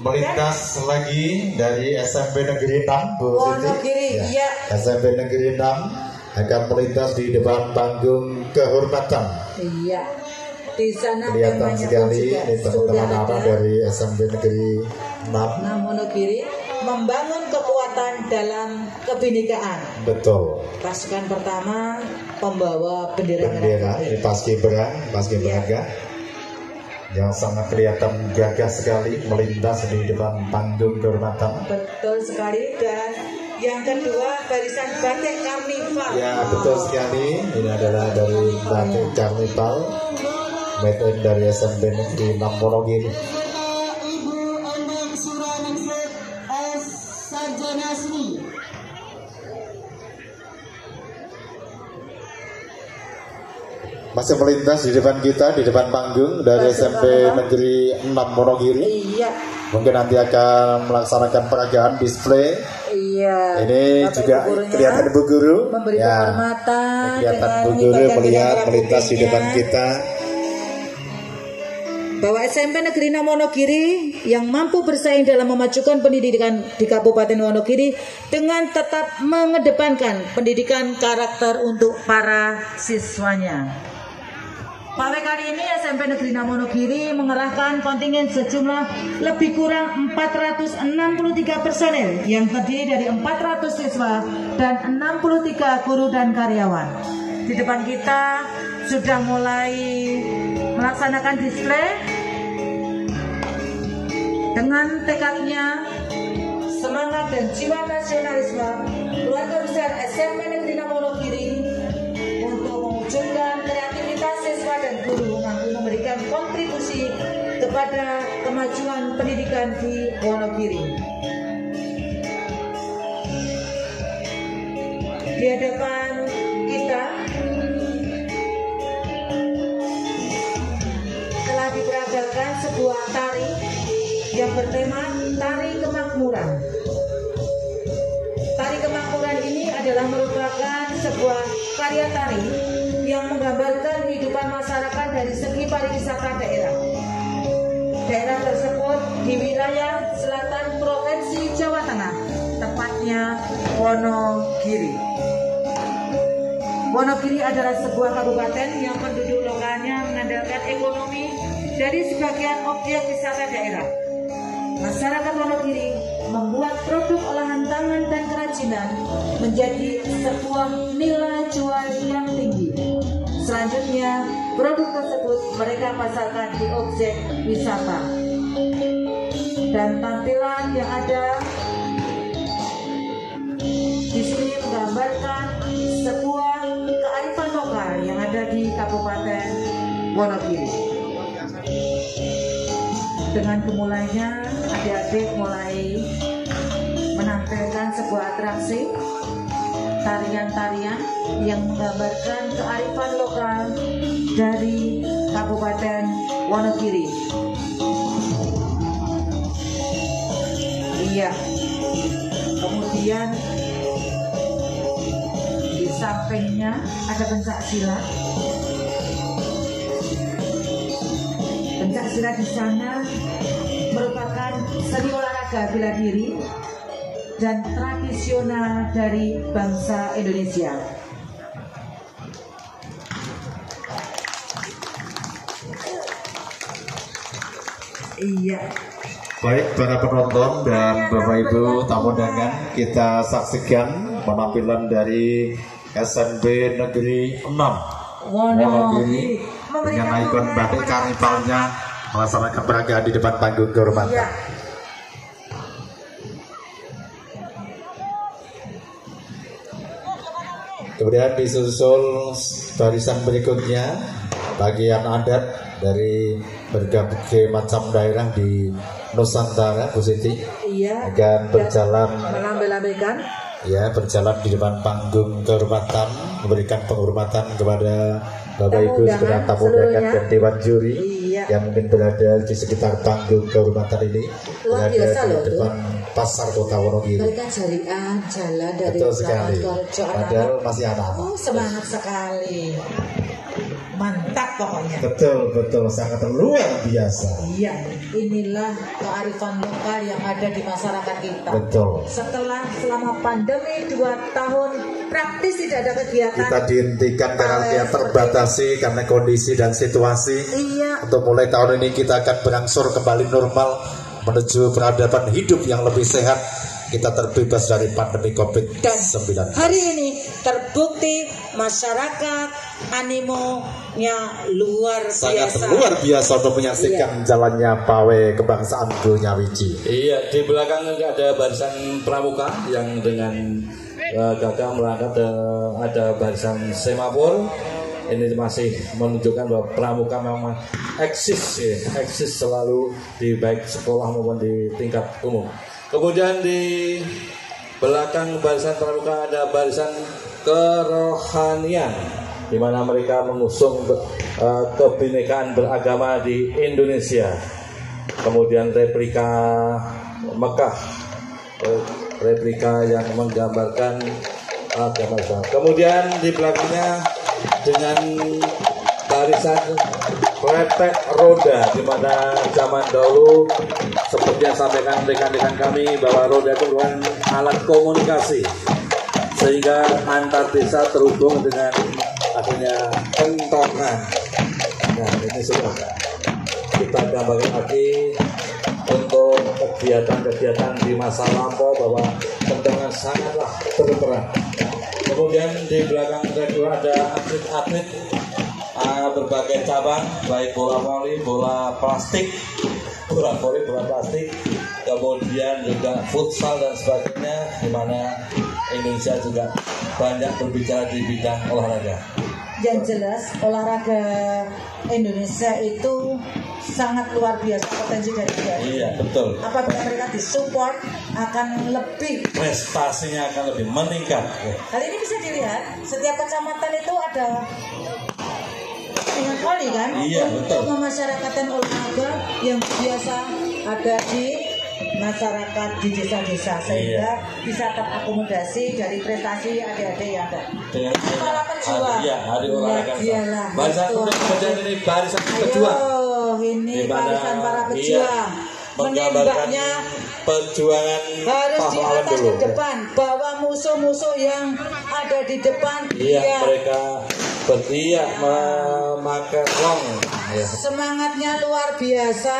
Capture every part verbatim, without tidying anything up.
melintas lagi dari S M P Negeri enam Bu Wonogiri, Siti. ya. S M P Negeri enam akan melintas di depan panggung kehormatan. Iya. Di sana kelihatan sekali ini teman-teman anak dari S M P Negeri enam Wonogiri membangun kekuatan dalam kebinekaan. Betul. Pasukan pertama pembawa bendera bendera ini paskibra paskibra yang sangat kelihatan gagah sekali melintas di depan panggung kehormatan. Betul sekali. Dan yang kedua barisan batik karnival. Ya betul sekali, ini adalah dari batik karnival made in dari S M P Negeri enam Wonogiri. Masih melintas di depan kita, di depan panggung dari S M P Negeri enam Wonogiri. Iya. Mungkin nanti akan melaksanakan peragaan display. Iya. Ini Bapak juga kelihatan Ibu Guru. Memberi ya. penghormatan. Kelihatan Ibu Guru melihat melintas di depan kita. Bahwa S M P Negeri enam Wonogiri yang mampu bersaing dalam memajukan pendidikan di Kabupaten Wonogiri dengan tetap mengedepankan pendidikan karakter untuk para siswanya. Pada kali ini S M P Negeri enam Wonogiri mengerahkan kontingen sejumlah lebih kurang empat ratus enam puluh tiga personel yang terdiri dari empat ratus siswa dan enam puluh tiga guru dan karyawan. Di depan kita sudah mulai melaksanakan display dengan tekadnya, semangat dan jiwa nasionalisme keluarga besar S M P Negeri enam Wonogiri untuk mewujudkan kreativitas siswa dan guru mampu memberikan kontribusi kepada kemajuan pendidikan di Wonogiri. Di hadapan kita telah diperagakan sebuah tari yang bertema Tari Kemakmuran. Tari Kemakmuran ini adalah merupakan sebuah karya tari yang menggambarkan kehidupan masyarakat dari segi pariwisata daerah. Daerah tersebut di wilayah selatan Provinsi Jawa Tengah, tepatnya Wonogiri. Wonogiri adalah sebuah kabupaten yang penduduk lokalnya mengandalkan ekonomi dari sebagian objek wisata daerah. Masyarakat Wonogiri membuat produk olahan tangan dan kerajinan menjadi sebuah nilai jual yang tinggi. Selanjutnya, produk tersebut mereka pasarkan di objek wisata. Dan tampilan yang ada di sini menggambarkan sebuah kearifan lokal yang ada di Kabupaten Wonogiri. Dengan dimulainya, adik-adik mulai menampilkan sebuah atraksi tarian-tarian yang menggambarkan kearifan lokal dari Kabupaten Wonogiri. Iya. Kemudian di sampingnya ada pencak silat. Pencak silat di sana merupakan seni olahraga bela diri dan tradisional dari bangsa Indonesia. Iya. Baik para penonton dan Bapak Ibu tamu undangan, kita saksikan penampilan dari S M P Negeri enam Wonogiri dengan ikon batik karnivalnya melaksanakan peragaan di depan panggung kehormatan. Iya. Kemudian disusul barisan berikutnya bagian adat dari berbagai macam daerah di Nusantara, Bu Siti. Iya. Akan berjalan melambai-lambaikan. Ya, berjalan di depan panggung kehormatan, memberikan penghormatan kepada Bapak Ibu sekalian tamu undangan dan dewan juri iya. yang mungkin berada di sekitar panggung kehormatan ini. Luar berada biasa di loh depan tuh. Pasar Kota Wonogiri. Mereka jarian jalan dari Betul sekali. Padahal Padahal masih anak-anak. Oh, semangat sekali. mantap pokoknya. Betul, betul, sangat luar biasa. Iya, inilah kearifan lokal yang ada di masyarakat kita. Betul. Setelah selama pandemi dua tahun praktis tidak ada kegiatan. Kita dihentikan karena dia terbatasi karena kondisi dan situasi. Iya. Untuk mulai tahun ini kita akan berangsur kembali normal menuju peradaban hidup yang lebih sehat. Kita terbebas dari pandemi covid sembilan belas. Hari ini terbukti masyarakat animonya luar sangat biasa. luar biasa untuk menyaksikan iya. jalannya pawai kebangsaan Dunia Wiji. Iya, di belakang ada barisan pramuka yang dengan uh, gagah melangkah, uh, ada barisan semapur. Ini masih menunjukkan bahwa pramuka memang eksis, ya, eksis selalu di baik sekolah maupun di tingkat umum. Kemudian di belakang barisan pramuka ada barisan kerohanian, di mana mereka mengusung uh, kebinekaan beragama di Indonesia. Kemudian replika Mekah, replika yang menggambarkan agama Islam. Kemudian di belakangnya dengan barisan lepek roda, di mana zaman dahulu seperti yang sampaikan rekan-rekan kami bahwa roda itu merupakan alat komunikasi sehingga antar desa terhubung dengan akhirnya kentongan. Nah, ini sudah kita gambarkan lagi untuk kegiatan-kegiatan di masa lampau bahwa kentongan sangatlah berperan. Kemudian di belakang rektor ada atlet-atlet uh, berbagai cabang, baik bola voli, bola plastik, bola voli, bola plastik, kemudian juga futsal dan sebagainya, di mana Indonesia juga banyak berbicara di bidang olahraga. Yang jelas olahraga Indonesia itu sangat luar biasa potensi dari dia. Iya, betul. Apabila mereka disupport akan lebih, prestasinya akan lebih meningkat. Hal ini bisa dilihat setiap kecamatan itu ada dengan voli kan, iya, untuk betul. memasyarakatkan olahraga yang biasa ada di masyarakat di desa-desa sehingga iya. bisa terakomodasi dari prestasi adik-adik yang ada. Dengan para pejuang, iya, hari olahraga. Iyalah, barisan kemudian ini barisan pejuang. Ini dimana, barisan para pejuang. Iya, menggambarkannya perjuangan harus di atas dulu. Di depan, bahwa musuh-musuh yang ada di depan. Iya, iya. mereka berteriak memakai rong. Ya. Semangatnya luar biasa.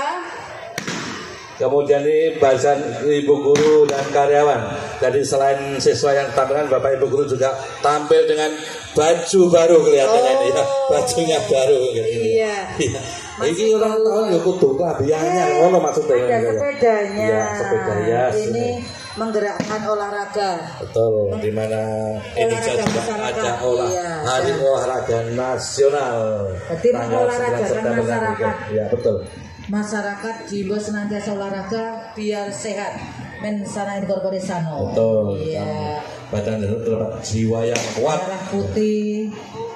Kemudian ini barisan ibu guru dan karyawan. Jadi selain siswa yang tampilkan, bapak ibu guru juga tampil dengan baju baru kelihatannya oh. ini ya, bajunya baru. Iya. iya. Ini orang tahun ya kudu kelabiannya, ngono maksudnya. Ada sepedanya. Ya, sepeda ya. Ini menggerakkan olahraga. Betul, di mana Indonesia juga ada olah iya. hari olahraga nasional. Berarti mengolahragakan masyarakat. Ya, betul. Masyarakat jiwa senantiasa olahraga biar sehat. Mensana incorpore sano. Betul. Iya. Badan dan terdapat jiwa yang kuat. Darah putih.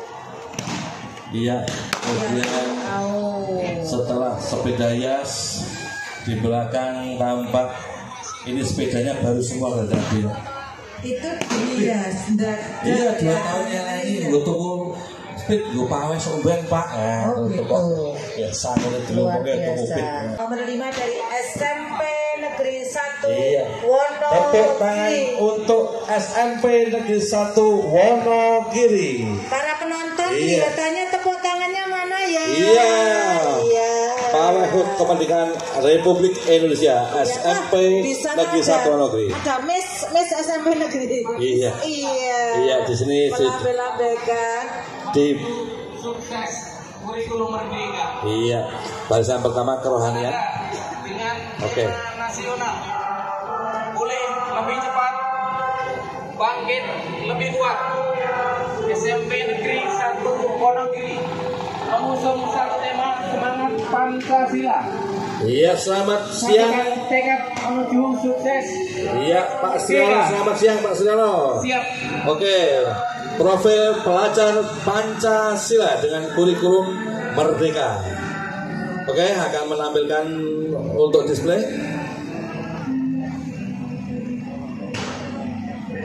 Iya. Kemudian oh. setelah sepeda hias di belakang tampak ini sepedanya baru semua tadi. Itu hias. Iya, dua tahun yang lalu gue tunggu speed gue pawai sombeng pak. Oh gitu. Ya sangat dulu mungkin mobil. Nomor lima dari S M P Negeri satu iya. Wonogiri. Tepuk tangan untuk S M P Negeri satu Wonogiri. Para penonton iya. kelihatannya tepuk tangannya mana ya? Iya. Iya. Pawai H U T Kemerdekaan Republik Indonesia S M P ya, Negeri satu Wonogiri. Ada Miss Miss S M P Negeri. Iya. Iya. Iya di sini. Melambai-lambaikan. Di sukses kurikulum merdeka. Iya, barisan pertama kerohanian. Dengan Oke. Okay. Nasional boleh lebih cepat, bangkit lebih kuat. S M P Negeri satu Wonogiri mengusung satu tema semangat Pancasila. Iya, selamat siang. Tekad menuju sukses. Iya, Pak Sriono, selamat siang Pak Sriono. Siap. Oke. Okay. Profil pelajar Pancasila dengan kurikulum Merdeka. Oke, okay, akan menampilkan untuk display.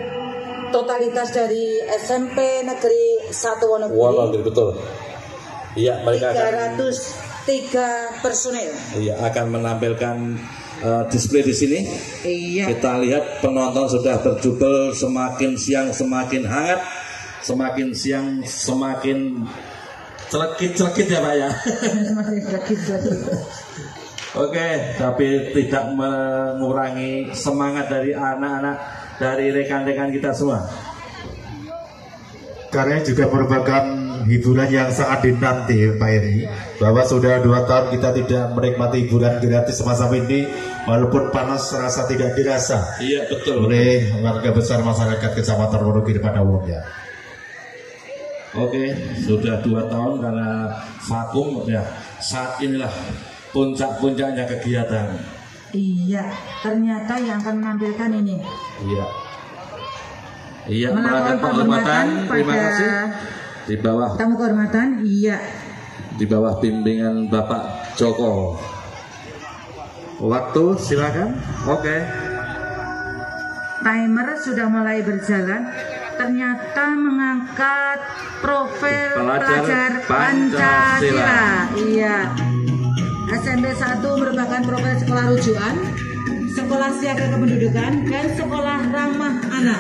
Totalitas dari S M P Negeri satu Wonogiri. Wonogiri betul. Iya, mereka tiga ratus tiga personel. Iya, akan menampilkan uh, display di sini. Iya. Kita lihat penonton sudah berjubel, semakin siang semakin hangat, semakin siang semakin celekit-celekit ya Pak ya. Semakin celekit-celekit. Oke, tapi tidak mengurangi semangat dari anak-anak, dari rekan-rekan kita semua. Karena juga merupakan hiburan yang sangat dinanti Pak Eri, bahwa sudah dua tahun kita tidak menikmati hiburan gratis semacam ini, walaupun panas rasa tidak dirasa. Iya betul. Oleh warga besar masyarakat Kecamatan Wonogiri pada umumnya. Oke, sudah dua tahun karena vakum ya. Saat inilah puncak-puncaknya kegiatan. Iya, ternyata yang akan menampilkan ini. Iya. Iya, melakukan penghormatan terima pada kasih. Di bawah tamu kehormatan, iya. Di bawah bimbingan Bapak Joko. Waktu silakan. Oke. Timer sudah mulai berjalan. Ternyata mengangkat profil Pelajar pelajar Pancasila. Pancasila. Iya. S M P satu merupakan profil sekolah rujukan, sekolah siaga kependudukan, dan sekolah ramah anak.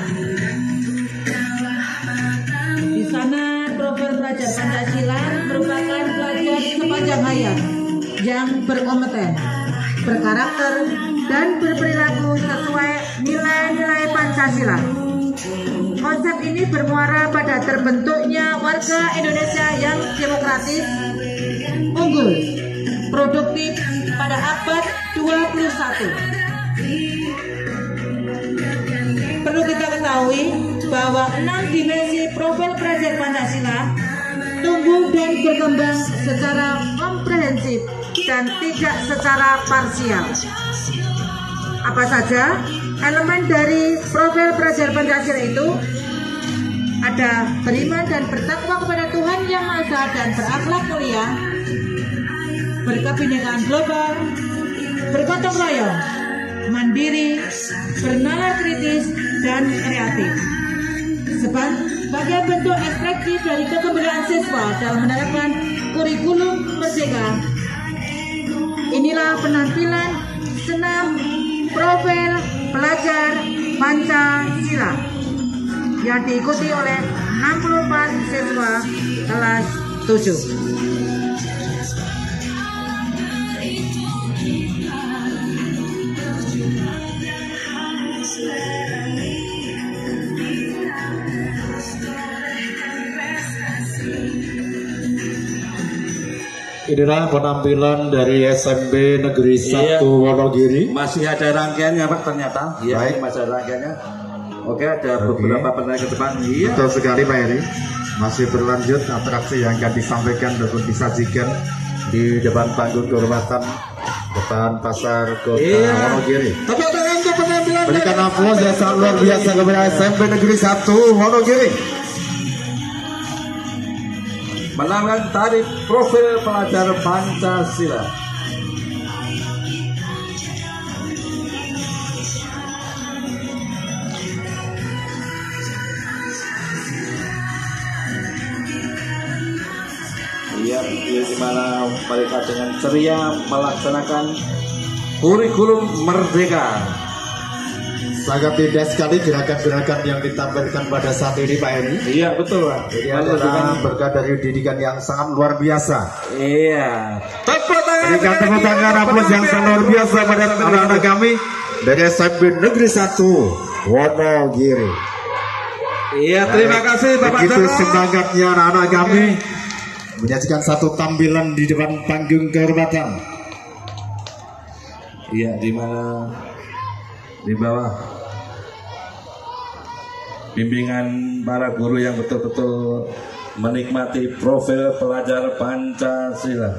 Di sana profil pelajar Pancasila merupakan pelajar sepanjang hayat yang berkompeten, berkarakter, dan berperilaku sesuai nilai-nilai Pancasila. Konsep ini bermuara pada terbentuknya warga Indonesia yang demokratis, unggul, produktif pada abad dua puluh satu. Perlu kita ketahui bahwa enam dimensi profil pelajar Pancasila tumbuh dan berkembang secara komprehensif dan tidak secara parsial. Apa saja elemen dari profil pelajar Pancasila itu? Ada beriman dan bertakwa kepada Tuhan Yang Maha Esa dan berakhlak mulia, berkebinekaan global, bergotong royong, mandiri, bernalar kritis, dan kreatif. Sebagai bentuk ekspresi dari kegembiraan siswa dalam menerapkan kurikulum merdeka, inilah penampilan senam profil pelajar Pancasila yang diikuti oleh enam puluh empat siswa kelas tujuh. Inilah penampilan dari S M B Negeri satu Iya. Wonogiri. Masih ada rangkaiannya Pak ternyata. Iya, Baik. masih ada rangkaiannya. Oke, ada beberapa penanya ke depan. Iya. Betul sekali Pak Eri. Masih berlanjut atraksi yang akan disampaikan dan disajikan di depan panggung kehormatan depan pasar kota Iya. Wonogiri. Tepuk tangan untuk penampilan. Berikan aplaus yang sangat luar biasa kepada S M B Negeri satu Wonogiri. Menampilkan tari profil pelajar Pancasila. Iya, di mana mereka dengan ceria melaksanakan kurikulum merdeka. Sangat indah sekali gerakan-gerakan yang ditampilkan pada saat ini Pak Eri. Iya betul Pak. Ini adalah berkat dari didikan yang sangat luar biasa. Iya. Tepuk tangan. Berikan tepuk tangan aplaus yang sangat luar biasa pada anak-anak kami dari S M B Negeri satu Wonogiri. Iya, terima kasih Bapak Begitu Joko. semangatnya anak-anak kami menyajikan satu tampilan di depan panggung kehormatan. Iya, di mana di bawah bimbingan para guru yang betul-betul menikmati profil pelajar Pancasila.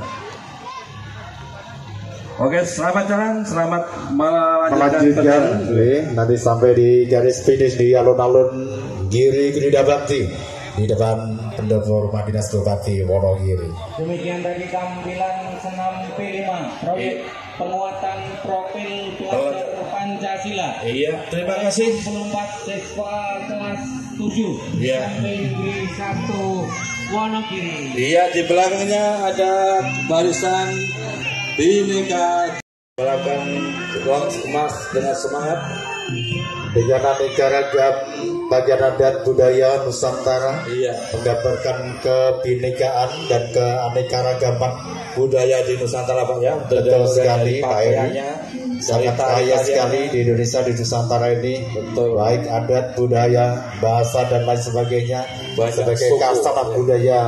Oke, selamat jalan, selamat melanjutkan Melanjutkan, perjalanan. Wih, nanti sampai di garis finish di alun-alun Giri Gerida Bakti di depan pendopo rumah dinas Bupati Wonogiri. Demikian tadi tampilan senam P lima, proyek penguatan profil pelajar Pancasila. Iya, terima kasih. enam puluh empat siswa kelas tujuh Iya. S M P Negeri satu Wonogiri. Iya, di belakangnya ada barisan Bhinneka melakukan uang emas dengan semangat dengan aneka ragam bagian adat budaya Nusantara, iya, menggambarkan kebinekaan dan keanekaragaman budaya di Nusantara Pak ya. Betul sekali Pak Eri, sangat dari kaya sekali di Indonesia, di Nusantara ini. Betul. Baik adat, budaya, bahasa dan lain sebagainya, Banyak sebagai suku, kasanah ya. budaya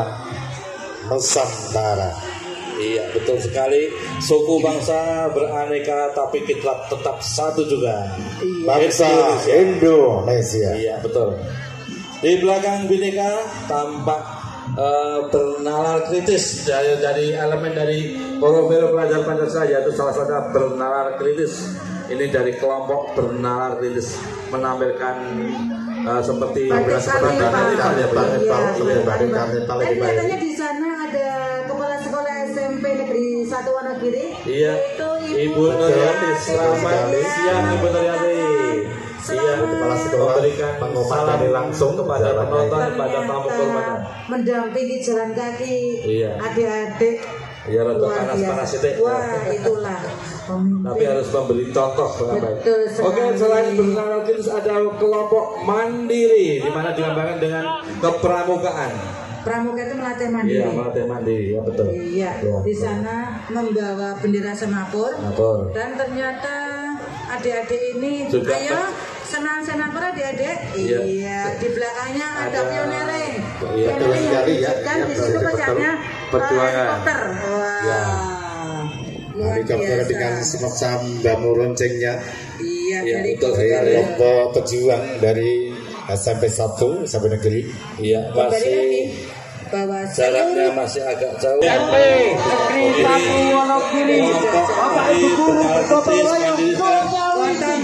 Nusantara. Iya, betul sekali. Suku bangsa beraneka tapi kita tetap satu juga. Bangsa Indonesia. Iya, betul. Di belakang Bhinneka tampak uh, bernalar kritis dari dari elemen dari Koromero Pelajar Pancasila, yaitu salah satu bernalar kritis. Ini dari kelompok bernalar kritis menampilkan uh, seperti Batik seperti karnival. Dan katanya di sana ada kepala sekolah S M P Negeri satu Wonogiri. Iya, Yaitu Ibu Nuryati. Selamat siang Ibu Nuryati. Iya, kepala sekolah memberikan salam langsung kepada penonton, kepada tamu kehormatan. Mendampingi jalan kaki Iya. adik-adik. Iya, rada Luar panas-panas biasa. itu. Wah, itulah pemimpin. Tapi harus memberi contoh apa ya. Betul sekali. Oke, selain bernalar kritis ada kelompok mandiri di mana dilambangkan dengan kepramukaan. Pramuka itu melatih mandiri. Iya, melatih mandiri, ya betul. Iya, di sana membawa bendera semapur. Betul. Dan ternyata adik-adik ini, Juga ayo senang semapur adik-adik. Iya. Iya, di belakangnya ada, Ada- pionering. Iya, betul sekali ya. Dan Ya, di situ dari pecahnya perjuangan. helikopter. Wah. Ya. Luar Helikopter biasa. dengan semacam bambu loncengnya. Iya, Iya, betul helikopter. sekali. Kelompok pejuang dari S M P satu S M P Negeri. Iya, Kembali lagi masih bahwa jaraknya seluruh masih agak jauh. Negeri satu Wonogiri. Bapak Ibu guru gotong royong Wonten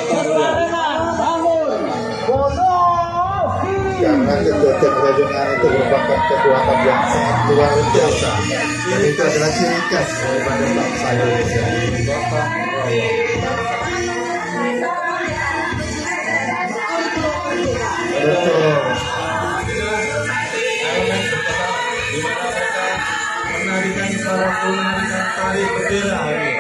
Karena kegotong royongan itu merupakan kekuatan yang sangat luar biasa. Dan itu adalah ciri khas daripada bangsa Indonesia. Gotong royong. Betul. Menarikan para menarikan tari bendera ini.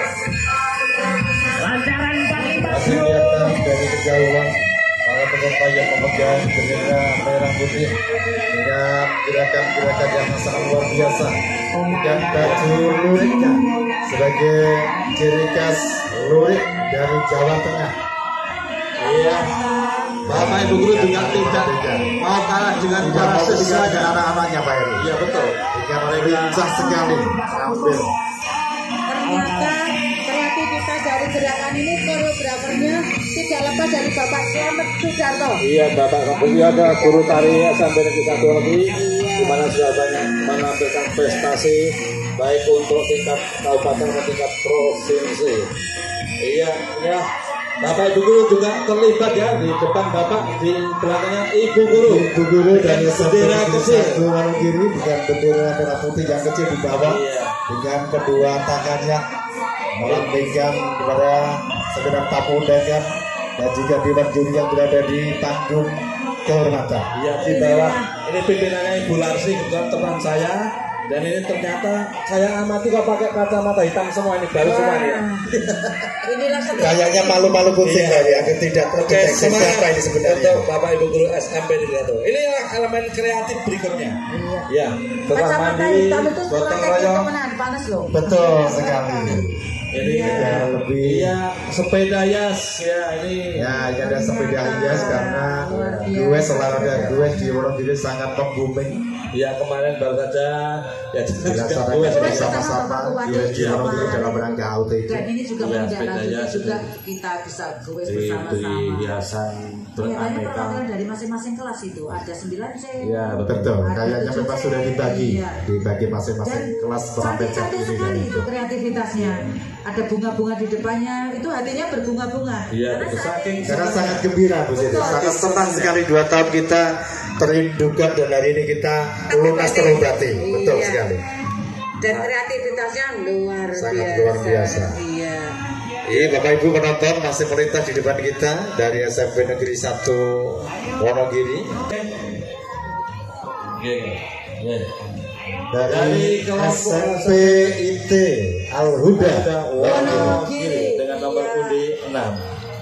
Lancaran empat lima Masih kelihatan dari kejauhan para peserta yang memegang bendera merah putih dengan gerakan-gerakan yang sangat luar biasa dan baju luriknya sebagai ciri khas lurik dari Jawa Tengah. Iya. Bapak Ibu guru juga tidak mau kalah dengan Tidak para mau ketinggalan siswa. dengan anak-anaknya Pak Eri. Iya betul. Jika mereka lincah sekali ambil. ternyata kreativitas dari gerakan ini koreografernya tidak lepas dari Bapak Slamet Sujarto. Iya, Bapak Kapolri ada guru tari S M P Negeri satu lagi, di mana sudah banyak menampilkan prestasi baik untuk tingkat kabupaten maupun tingkat provinsi. Iya, ya. Bapak Ibu guru juga terlibat ya di depan Bapak, di belakangnya Ibu guru. Ibu guru dari bendera kecil. satu Wonogiri dengan bendera merah putih yang kecil di bawah Iya. dengan kedua tangannya melambaikan kepada segenap tamu undangan dan juga dewan juri yang berada di panggung kehormatan. Iya, di bawah ini pimpinannya Ibu Larsi, kebetulan teman saya. Dan ini ternyata saya amati kok pakai kacamata hitam semua, ini baru semua nih. Inilah sebuah Kayaknya malu-malu kucing Iya. ya, yang tidak Oke, terdeteksi semangat siapa ini sebenarnya. untuk Bapak Ibu guru S M P Negeri satu. Ini elemen kreatif berikutnya. Ya, setelah kacamata mandiri, hitam itu gotong strategi royong. kemenangan panas loh. Betul sekali. Ini Ya, lebih iya sepeda yas ya ini. ya ini ada sepeda hias karena Luar biasa. gue olahraga gue di Wonogiri sangat membuming. Ya kemarin baru saja ya Dilaksanakan gue bersama-sama di di Wonogiri dalam rangka A U T J. Dan ini juga Iya, menindaklanjuti sepeda juga ya, kita bisa goes diberi bersama-sama. hiasan Kelihatannya beraneka. perwakilan dari masing-masing kelas itu ada sembilan C. Ya Betul, Ada kayaknya tujuh memang C. sudah dibagi, Iya. dibagi masing-masing Dan kelas penampilan cat cantik-cantik ini dan sekali itu. itu kreativitasnya. Ada bunga-bunga di depannya, itu hatinya berbunga-bunga. Iya, Karena betul. Saking Karena sangat gembira Bu Siti, Betul. sangat senang sekali dua tahun kita terindukan dan hari ini kita lunas terobati. Betul Iya. sekali. Dan kreativitasnya luar Sangat biasa. luar biasa. Iya. Ini Bapak Ibu penonton masih melintas di depan kita dari S M P Negeri satu Wonogiri. Oke. dari S M P I T Al-Huda Wonogiri dengan nomor undi enam.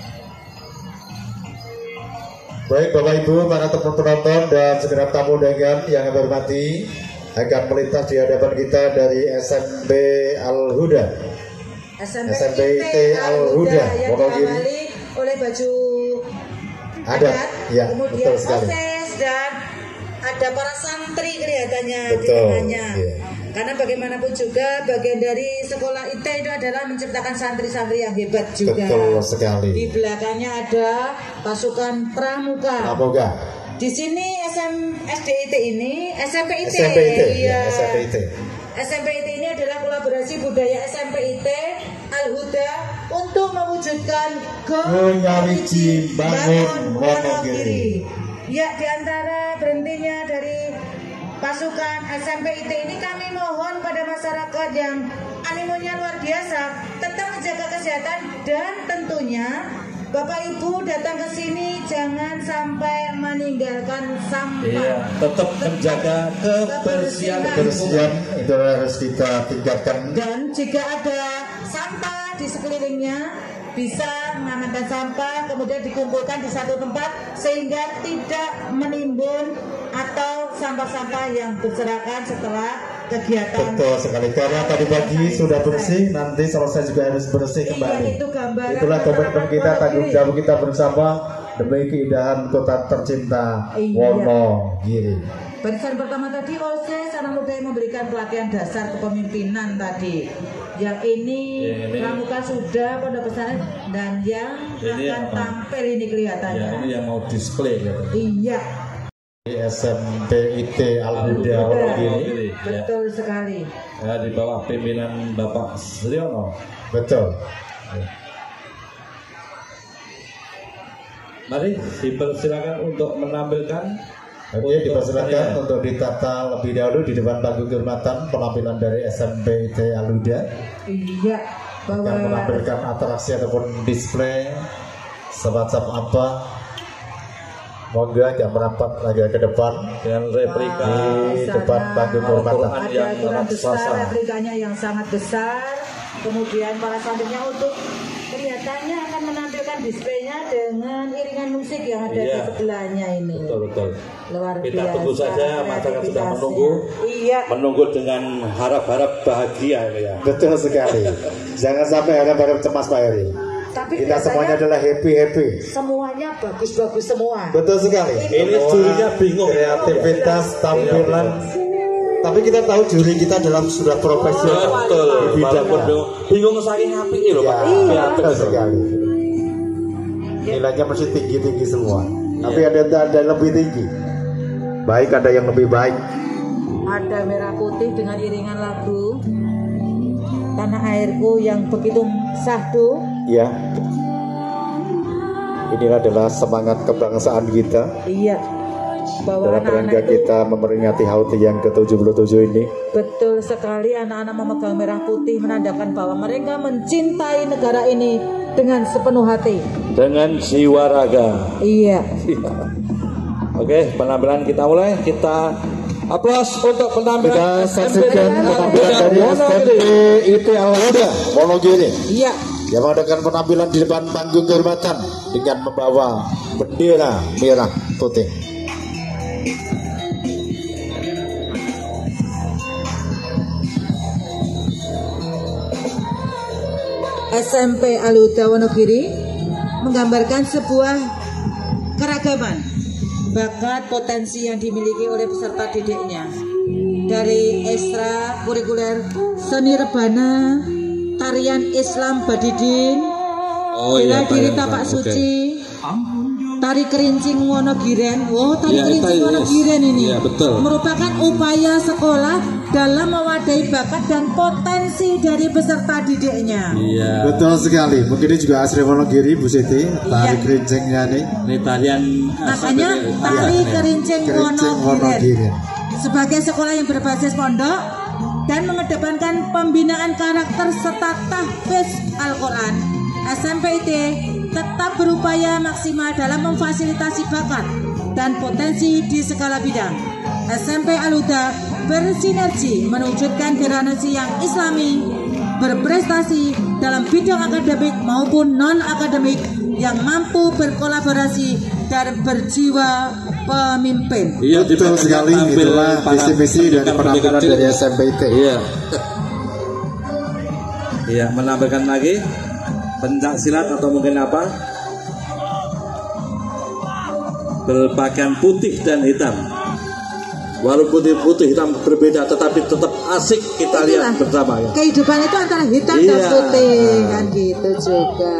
Baik Bapak Ibu, para teman penonton dan segenap tamu undangan yang kami hormati, akan melintas di hadapan kita dari S M P Al-Huda, S M P I T Al-Huda yang Wonogiri diawali oleh baju adat, ya, kemudian betul sekali. proses dan ada para santri kelihatannya di Betul, tengahnya. iya. Karena bagaimanapun juga bagian dari sekolah I T itu adalah menciptakan santri-santri yang hebat juga. Betul sekali. Di belakangnya ada pasukan pramuka. Pramuka. Di sini S M S D I T ini S M P I T. S M P I T, Iya. ya, S M P I T. S M P I T ini adalah kolaborasi budaya S M P I T Al-Huda untuk mewujudkan Gonyawiji Bangun Wonogiri. Ya, di antara berhentinya dari pasukan S M P I T ini kami mohon pada masyarakat yang animonya luar biasa tetap menjaga kesehatan dan tentunya Bapak Ibu datang ke sini jangan sampai meninggalkan sampah. Iya, tetap menjaga kebersihan. Kebersihan itu harus kita tingkatkan. Dan jika ada sampah di sekelilingnya bisa mengamankan sampah kemudian dikumpulkan di satu tempat sehingga tidak menimbun atau sampah-sampah yang berserakan setelah kegiatan. Betul sekali, karena tadi pagi sudah bersih, nanti selesai juga harus bersih kembali. Iya, itu gambaran Itulah komitmen kita, tanggung Wonogiri. jawab kita bersama demi keindahan kota tercinta Iya. Wonogiri. Barisan pertama tadi OSIS anak muda yang memberikan pelatihan dasar kepemimpinan tadi. Yang ini, Yang ini- pramuka sudah pondok pesantren dan yang Ini akan apa? tampil ini kelihatannya. Ya, ini yang mau display gitu. Iya, S M P I T Al-Huda Wonogiri. Wonogiri, ya. betul sekali. Ya, di bawah pimpinan Bapak Sriono. Betul. Mari dipersilakan untuk menampilkan. Oke, dipersilakan untuk ditata lebih dahulu di depan panggung kehormatan penampilan dari S M P I T Al-Huda. Iya, Akan bahwa menampilkan atraksi ataupun display semacam apa. Monggo agak merapat agak ke depan Dengan replika di sana depan panggung kehormatan. Al-Quran ada yang Al-Quran besar, raksasa. replikanya yang sangat besar. Kemudian para santrinya untuk kelihatannya akan menampilkan displaynya dengan iringan musik yang ada di Iya. sebelahnya ini. Betul betul. Luar Kita biasa. tunggu saja, masyarakat sudah kreativitasnya. menunggu. Iya. Menunggu dengan harap-harap bahagia ini ya. Betul sekali. Jangan sampai harap-harap cemas Pak Heri. Tapi Kita semuanya kelihatannya adalah happy happy. semuanya bagus-bagus semua. Betul sekali. Ini jurinya bingung. Kreativitas tampilan. Tapi kita tahu juri kita adalah sudah profesional Betul. di bidangnya. Walaupun bingung, bingung saking api ini loh Ya, Pak. Iya. betul sekali. Nilainya mesti tinggi-tinggi semua. Tapi ada ada lebih tinggi. Baik, ada yang lebih baik. Ada merah putih dengan iringan lagu Tanah Airku yang begitu syahdu. Ya. Inilah adalah semangat kebangsaan kita Iya. Bahwa dalam rangka anak-anak itu kita memperingati H U T yang ke tujuh puluh tujuh ini. betul sekali anak-anak memegang merah putih menandakan bahwa mereka mencintai negara ini dengan sepenuh hati. Dengan jiwa raga. Iya. Oke, penampilan kita mulai. Kita aplaus untuk penampilan Kita S M P saksikan penampilan dari S M P I T Al-Huda Wonogiri Iya. yang mengadakan penampilan di depan panggung kehormatan dengan membawa bendera merah putih. S M P Al-Huda Wonogiri menggambarkan sebuah keragaman bakat potensi yang dimiliki oleh peserta didiknya dari ekstra kurikuler seni rebana, tarian Islam Badidin, bela diri tapak suci, tari kerincing Wonogiren. Oh, tari Iya, kerincing itu, Wonogiren ini iya, betul. merupakan upaya sekolah dalam mewadahi bakat dan potensi dari peserta didiknya. Iya. Betul sekali. Mungkin ini juga asli Wonogiri, Bu Siti. Tari Iya. kerincingnya nih. Ini tarian Makanya tari kerincing Kerincing Wonogiren Wonogiri. sebagai sekolah yang berbasis pondok dan mengedepankan pembinaan karakter serta tahfiz Al-Quran, S M P I T tetap berupaya maksimal dalam memfasilitasi bakat dan potensi di segala bidang. S M P Al-Huda bersinergi mewujudkan generasi yang islami, berprestasi dalam bidang akademik maupun non-akademik, yang mampu berkolaborasi dan berjiwa pemimpin. Iya, betul sekali. Itulah visi misi dari penampilan dari S M P I T. Iya. Iya, menampilkan lagi pencak silat atau mungkin apa? Berpakaian putih dan hitam. Walaupun putih hitam berbeda, tetapi tetap asik kita lihat bersama ya. Kehidupan itu antara hitam iya. dan putih kan gitu juga.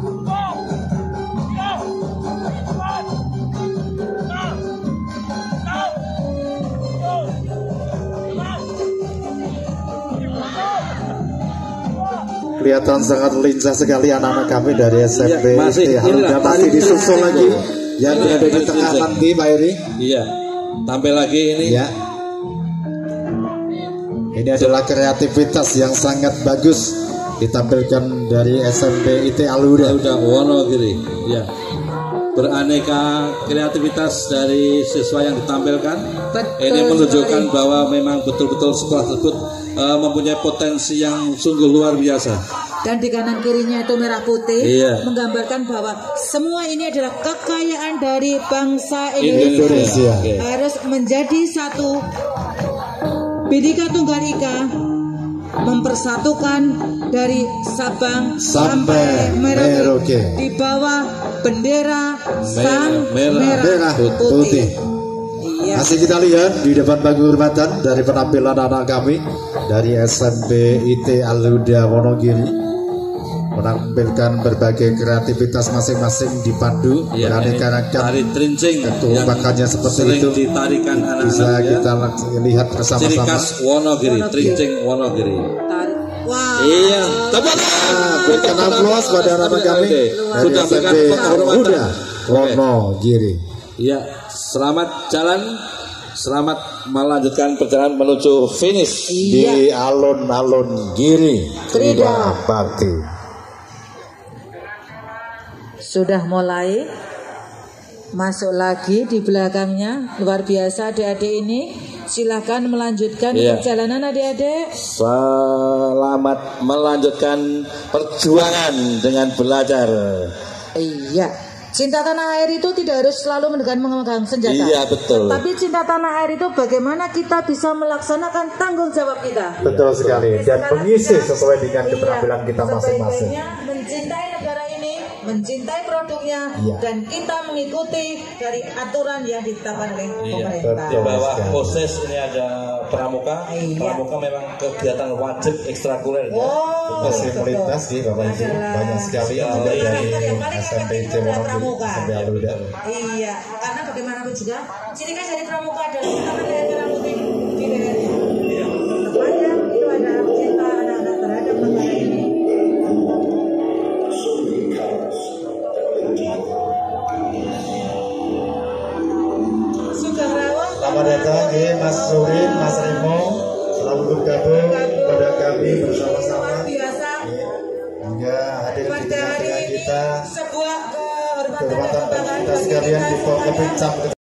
Kelihatan sangat lincah sekali anak-anak kami dari S M P I T. Iya, masih, Alda masih disusul lagi yang Ini ada di tengah nanti Pak Eri. Iya. Tampil lagi ini. Ya. Ini adalah kreativitas yang sangat bagus ditampilkan dari S M P I T Alhuda. Udah Wonogiri. Ya. Beraneka kreativitas dari siswa yang ditampilkan. Betul Ini menunjukkan sekali. bahwa memang betul-betul sekolah tersebut uh, mempunyai potensi yang sungguh luar biasa. Dan di kanan kirinya itu merah putih, Iya. menggambarkan bahwa semua ini adalah kekayaan dari bangsa Indonesia. Indonesia. Oke. Harus menjadi satu. Bhinneka Tunggal Ika mempersatukan dari Sabang Sampai sampai Merauke, Merauke. di bawah bendera sang merah, merah, merah, putih. putih. Iya. Masih kita lihat di depan panggung hormatan dari penampilan anak kami dari S M P I T Alhuda Wonogiri, menampilkan berbagai kreativitas masing-masing dipandu Ya, beraneka ragam tari trincing kekompakannya yang seperti sering itu. ditarikan anak-anak Bisa ya. kita laks- lihat Ciri bersama-sama. khas Wonogiri, Wonogiri. trincing Wonogiri. Tar- Wah. Iya, tepat. Nah, berikan aplaus pada anak kami dari Sudah S M berikan P penghormatan. Alhuda Wonogiri. Iya, selamat jalan, selamat melanjutkan perjalanan menuju finish. Di alun-alun Giri Trida Bakti. Sudah mulai masuk lagi di belakangnya, luar biasa adik-adik ini. Silahkan melanjutkan Iya. perjalanan adik-adik. Selamat melanjutkan perjuangan dengan belajar. Iya. Cinta tanah air itu tidak harus selalu mendekat memegang senjata. Iya, betul. Tapi cinta tanah air itu bagaimana kita bisa melaksanakan tanggung jawab kita. Betul sekali, dan Sekarang mengisi kita- sesuai dengan iya, keterampilan kita masing-masing. sebaik-baiknya mencintai negara ini, mencintai produknya, Iya. dan kita mengikuti dari aturan yang ditetapkan oleh pemerintah. Di bawah sekali. proses ini ada pramuka. Iya. Pramuka memang kegiatan wajib ekstrakurikuler. ya. Oh, Masih betul. melintas di Bapak Ibu, Adalah- banyak sekali yang Iya, ada iya. dari Yang paling S M P I T efektif adalah Wonogiri pramuka. sampai Alhuda. Iya, karena bagaimanapun juga ciri khas dari pramuka adalah kita melihat merah putih di lehernya. Sepanjang itu ada cinta anak-anak terhadap negara ini. Sugeng Rawon. Selamat datang di Mas Surin, Mas Rimo. Selamat bergabung pada kami bersama-sama. Luar biasa. Juga hadir di Pada hari tengah-tengah ini kita. sebuah kehormatan dan Kehormatan kebanggaan kita bagi sekalian kita di Pokok semuanya. Pincang.